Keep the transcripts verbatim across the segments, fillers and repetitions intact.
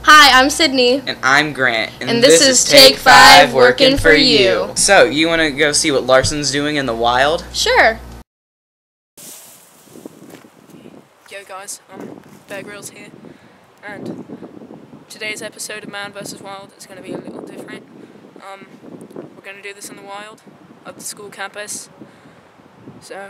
Hi, I'm Sydney. And I'm Grant. And, and this, this is Take Five Working for You. So, you want to go see what Larson's doing in the wild? Sure. Yo guys, um, Bear Grylls here, and today's episode of Man versus. Wild is going to be a little different. Um, we're going to do this in the wild, at the school campus, so...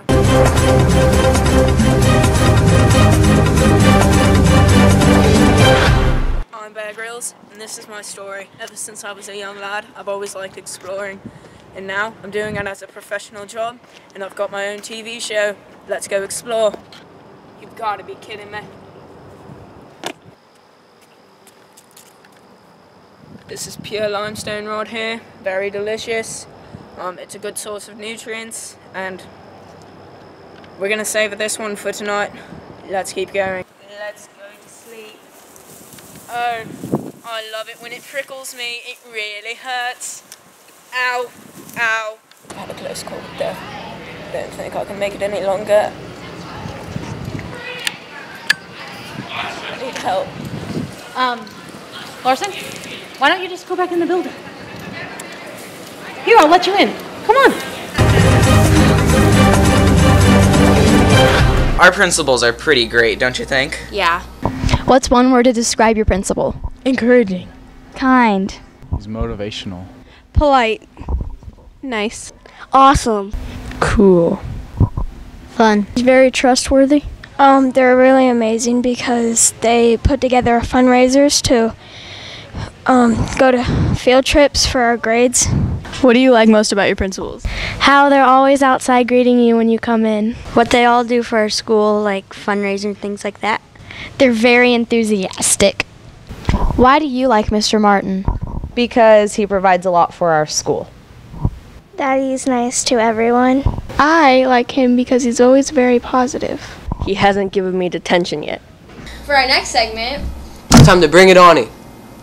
I'm Bear Grylls, and this is my story. Ever since I was a young lad, I've always liked exploring, and now I'm doing it as a professional job, and I've got my own T V show. Let's go explore. You've got to be kidding me. This is pure limestone rod here, very delicious. Um, it's a good source of nutrients, and we're gonna savor this one for tonight. Let's keep going. Let's go to sleep. Oh, I love it when it prickles me. It really hurts. Ow, ow. I had a close call with death. Don't think I can make it any longer. I need help. Um, Larson, why don't you just go back in the building? Here, I'll let you in. Come on. Our principals are pretty great, don't you think? Yeah. What's one word to describe your principal? Encouraging. Kind. He's motivational. Polite. Nice. Awesome. Cool. Fun. He's very trustworthy. Um, they're really amazing because they put together fundraisers to um, go to field trips for our grades. What do you like most about your principals? How they're always outside greeting you when you come in. What they all do for our school, like fundraising, things like that. They're very enthusiastic. Why do you like Mister Martin? Because he provides a lot for our school. Daddy's nice to everyone. I like him because he's always very positive. He hasn't given me detention yet. For our next segment... Time to bring it on it.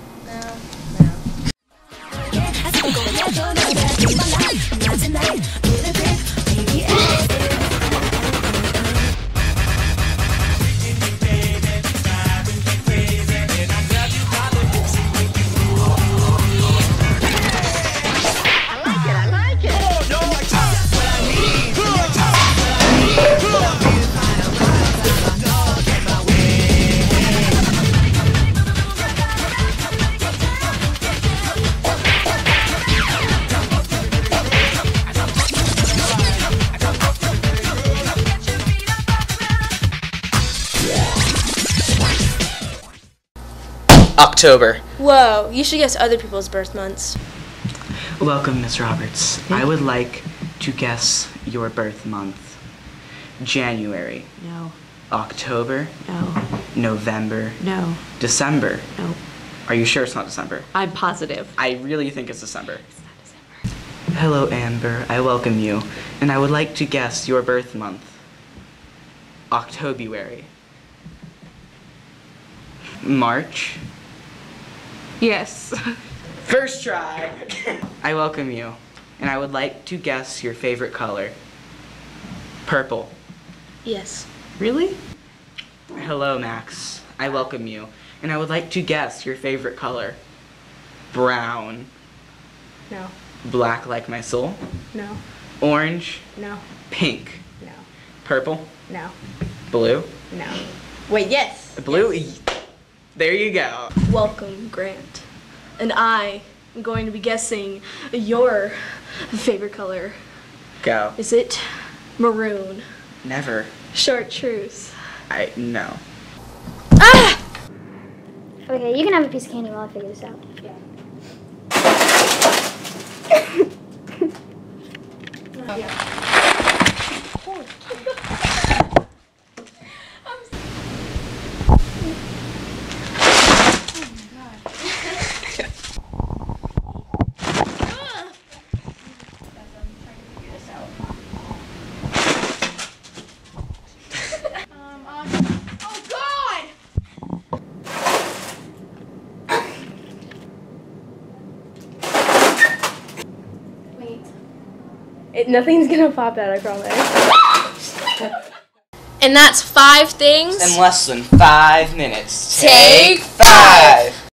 October. Whoa, you should guess other people's birth months. Welcome, Miss Roberts. Yeah. I would like to guess your birth month. January. No. October. No. November. No. December. No. Are you sure it's not December? I'm positive. I really think it's December. It's not December. Hello, Amber. I welcome you. And I would like to guess your birth month. Octobuary. March. Yes. First try. I welcome you, and I would like to guess your favorite color. Purple. Yes. Really? Hello, Max. I welcome you, and I would like to guess your favorite color. Brown. No. Black like my soul. No. Orange. No. Pink. No. Purple. No. Blue. No. Wait, yes. Blue. Yes. There you go. Welcome, Grant. And I am going to be guessing your favorite color. Go. Is it maroon? Never. Chartreuse. I, no. Ah! Okay, you can have a piece of candy while I figure this out. Yeah. Oh. Yeah. It, nothing's gonna pop out, I promise. And that's five things in less than five minutes. Take five.